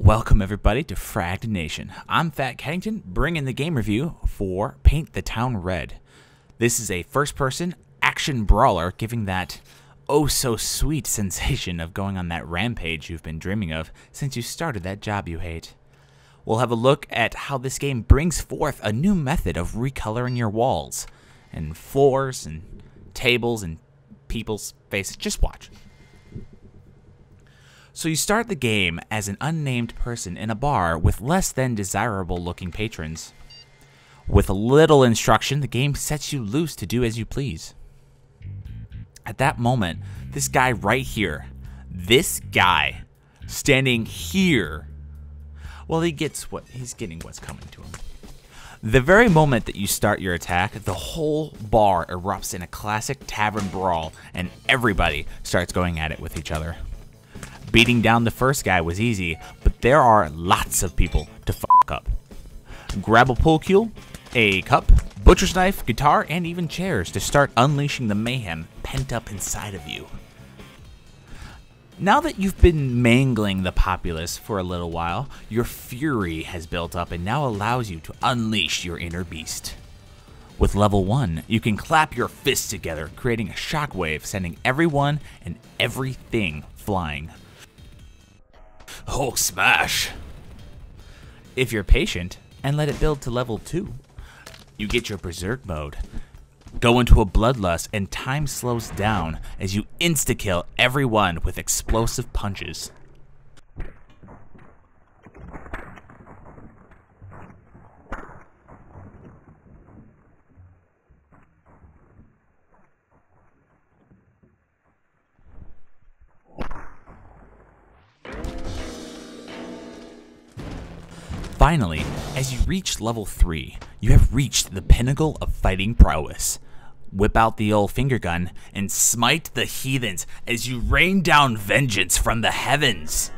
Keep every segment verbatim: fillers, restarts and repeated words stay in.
Welcome everybody to Fragged Nation. I'm Fat Caddington, bringing the game review for Paint the Town Red. This is a first-person action brawler, giving that oh-so-sweet sensation of going on that rampage you've been dreaming of since you started that job you hate. We'll have a look at how this game brings forth a new method of recoloring your walls, and floors, and tables, and people's faces. Just watch. So you start the game as an unnamed person in a bar with less than desirable looking patrons. With a little instruction, the game sets you loose to do as you please. At that moment, this guy right here, this guy standing here, well, he gets what he's getting what's coming to him. The very moment that you start your attack, the whole bar erupts in a classic tavern brawl, and everybody starts going at it with each other. Beating down the first guy was easy, but there are lots of people to fuck up. Grab a pool cue, a cup, butcher's knife, guitar, and even chairs to start unleashing the mayhem pent up inside of you. Now that you've been mangling the populace for a little while, your fury has built up and now allows you to unleash your inner beast. With level one, you can clap your fists together, creating a shockwave, sending everyone and everything flying. Oh, smash! If you're patient and let it build to level two, you get your berserk mode. Go into a bloodlust and time slows down as you insta-kill everyone with explosive punches. Finally, as you reach level three, you have reached the pinnacle of fighting prowess. Whip out the old finger gun and smite the heathens as you rain down vengeance from the heavens.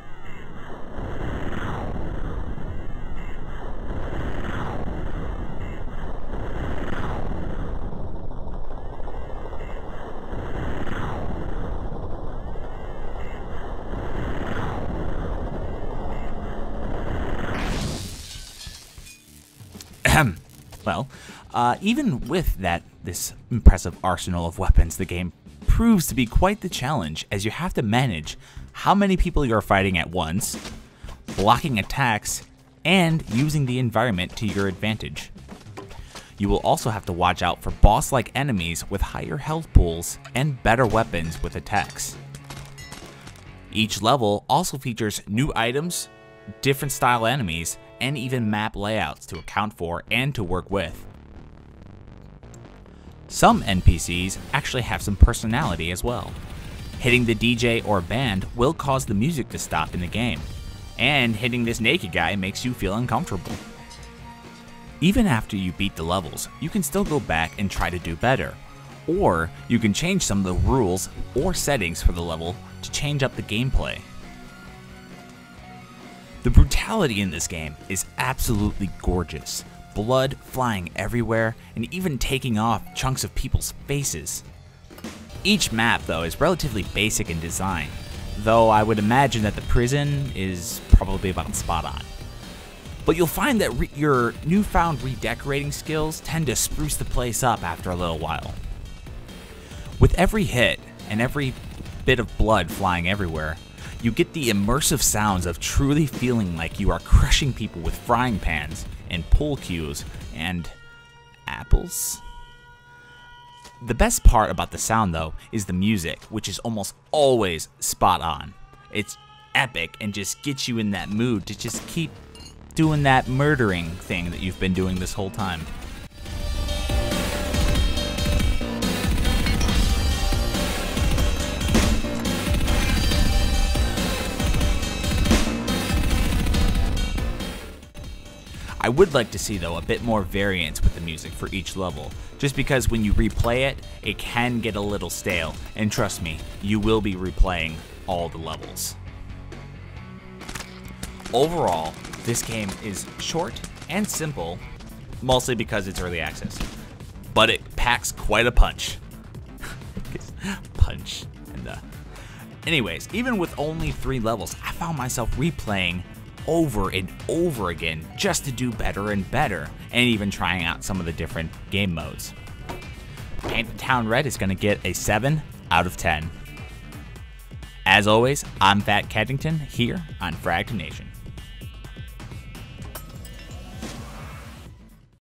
Well, uh, even with that, this impressive arsenal of weapons, the game proves to be quite the challenge, as you have to manage how many people you are fighting at once, blocking attacks, and using the environment to your advantage. You will also have to watch out for boss-like enemies with higher health pools and better weapons with attacks. Each level also features new items, different style enemies, and even map layouts to account for and to work with. Some N P Cs actually have some personality as well. Hitting the D J or band will cause the music to stop in the game, and hitting this naked guy makes you feel uncomfortable. Even after you beat the levels, you can still go back and try to do better, or you can change some of the rules or settings for the level to change up the gameplay. The brutality in this game is absolutely gorgeous. Blood flying everywhere and even taking off chunks of people's faces. Each map though is relatively basic in design, though I would imagine that the prison is probably about spot on. But you'll find that re your newfound redecorating skills tend to spruce the place up after a little while. With every hit and every bit of blood flying everywhere, you get the immersive sounds of truly feeling like you are crushing people with frying pans and pool cues and apples. The best part about the sound though is the music, which is almost always spot on. It's epic and just gets you in that mood to just keep doing that murdering thing that you've been doing this whole time. I would like to see though a bit more variance with the music for each level, just because when you replay it, it can get a little stale, and trust me, you will be replaying all the levels. Overall, this game is short and simple, mostly because it's early access, but it packs quite a punch. Punch. And uh, anyways, even with only three levels, I found myself replaying over and over again just to do better and better, and even trying out some of the different game modes. Panda Town Red is going to get a seven out of ten. As always, I'm Fat Keddington here on Frag Nation.